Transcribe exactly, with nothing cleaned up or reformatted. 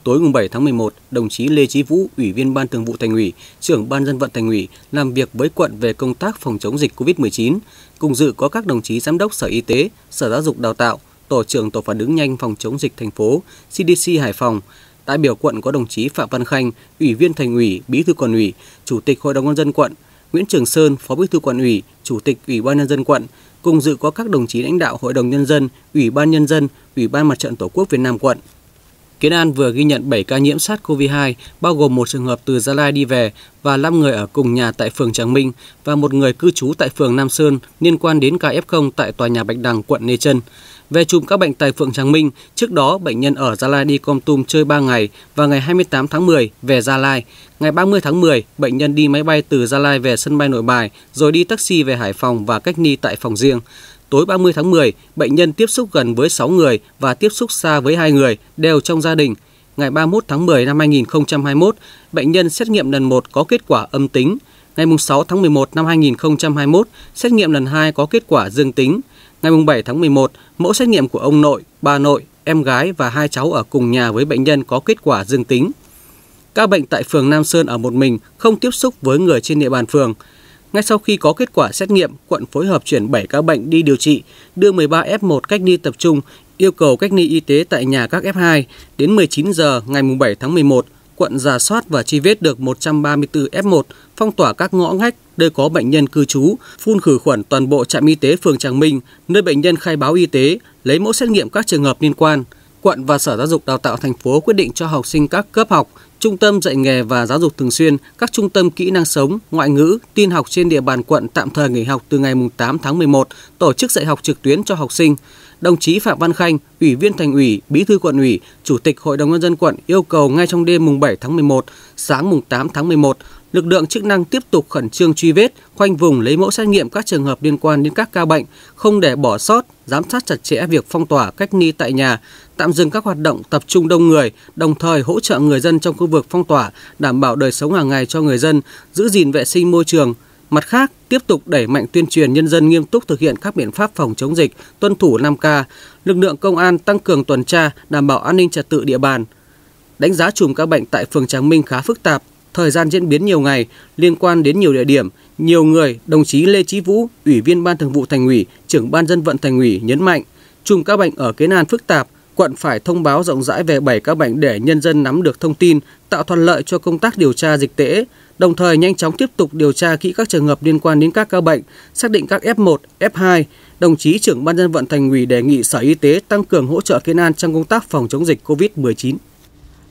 Tối ngày bảy tháng mười một, đồng chí Lê Chí Vũ, Ủy viên Ban Thường vụ Thành ủy, Trưởng Ban Dân vận Thành ủy làm việc với quận về công tác phòng chống dịch Covid mười chín. Cùng dự có các đồng chí Giám đốc Sở Y tế, Sở Giáo dục Đào tạo, Tổ trưởng Tổ phản ứng nhanh phòng chống dịch thành phố, xê đê xê Hải Phòng. Đại biểu quận có đồng chí Phạm Văn Khanh, Ủy viên Thành ủy, Bí thư Quận ủy, Chủ tịch Hội đồng nhân dân quận, Nguyễn Trường Sơn, Phó Bí thư Quận ủy, Chủ tịch Ủy ban nhân dân quận. Cùng dự có các đồng chí lãnh đạo Hội đồng nhân dân, Ủy ban nhân dân, Ủy ban Mặt trận Tổ quốc Việt Nam quận. Kiến An vừa ghi nhận bảy ca nhiễm SARS-xê o vê hai, bao gồm một trường hợp từ Gia Lai đi về và năm người ở cùng nhà tại phường Tràng Minh và một người cư trú tại phường Nam Sơn liên quan đến ca ép không tại tòa nhà Bạch Đằng, quận Lê Chân. Về chùm các bệnh tại phường Tràng Minh, trước đó bệnh nhân ở Gia Lai đi Kon Tum chơi ba ngày và ngày hai mươi tám tháng mười về Gia Lai. Ngày ba mươi tháng mười, bệnh nhân đi máy bay từ Gia Lai về sân bay Nội Bài rồi đi taxi về Hải Phòng và cách ly tại phòng riêng. Tối ba mươi tháng mười, bệnh nhân tiếp xúc gần với sáu người và tiếp xúc xa với hai người, đều trong gia đình. Ngày ba mươi mốt tháng mười năm hai nghìn không trăm hai mươi mốt, bệnh nhân xét nghiệm lần một có kết quả âm tính. Ngày sáu tháng mười một năm hai nghìn không trăm hai mươi mốt, xét nghiệm lần hai có kết quả dương tính. Ngày bảy tháng mười một, mẫu xét nghiệm của ông nội, bà nội, em gái và hai cháu ở cùng nhà với bệnh nhân có kết quả dương tính. Các bệnh tại phường Nam Sơn ở một mình, không tiếp xúc với người trên địa bàn phường. Ngay sau khi có kết quả xét nghiệm, quận phối hợp chuyển bảy ca bệnh đi điều trị, đưa mười ba ép một cách ly tập trung, yêu cầu cách ly y tế tại nhà các ép hai. Đến mười chín giờ ngày bảy tháng mười một, quận rà soát và truy vết được một trăm ba mươi tư ép một, phong tỏa các ngõ ngách nơi có bệnh nhân cư trú, phun khử khuẩn toàn bộ trạm y tế phường Tràng Minh, nơi bệnh nhân khai báo y tế, lấy mẫu xét nghiệm các trường hợp liên quan. Quận và Sở Giáo dục Đào tạo thành phố quyết định cho học sinh các cấp học, trung tâm dạy nghề và giáo dục thường xuyên, các trung tâm kỹ năng sống, ngoại ngữ, tin học trên địa bàn quận tạm thời nghỉ học từ ngày tám tháng mười một, tổ chức dạy học trực tuyến cho học sinh. Đồng chí Phạm Văn Khanh, Ủy viên Thành ủy, Bí thư Quận ủy, Chủ tịch Hội đồng nhân dân quận yêu cầu ngay trong đêm mùng bảy tháng mười một, sáng mùng tám tháng mười một, lực lượng chức năng tiếp tục khẩn trương truy vết, khoanh vùng lấy mẫu xét nghiệm các trường hợp liên quan đến các ca bệnh, không để bỏ sót, giám sát chặt chẽ việc phong tỏa cách ly tại nhà, tạm dừng các hoạt động tập trung đông người, đồng thời hỗ trợ người dân trong khu vực phong tỏa, đảm bảo đời sống hàng ngày cho người dân, giữ gìn vệ sinh môi trường. Mặt khác, tiếp tục đẩy mạnh tuyên truyền nhân dân nghiêm túc thực hiện các biện pháp phòng chống dịch, tuân thủ năm K. Lực lượng công an tăng cường tuần tra, đảm bảo an ninh trật tự địa bàn. Đánh giá chùm các bệnh tại phường Tràng Minh khá phức tạp, thời gian diễn biến nhiều ngày, liên quan đến nhiều địa điểm, nhiều người. Đồng chí Lê Chí Vũ, Ủy viên Ban Thường vụ Thành ủy, Trưởng Ban Dân vận Thành ủy nhấn mạnh, chùm các bệnh ở Kiến An phức tạp, quận phải thông báo rộng rãi về bảy ca bệnh để nhân dân nắm được thông tin, tạo thuận lợi cho công tác điều tra dịch tễ, đồng thời nhanh chóng tiếp tục điều tra kỹ các trường hợp liên quan đến các ca bệnh, xác định các ép một, ép hai. Đồng chí Trưởng Ban Dân vận Thành ủy đề nghị Sở Y tế tăng cường hỗ trợ Kiến An trong công tác phòng chống dịch Covid mười chín.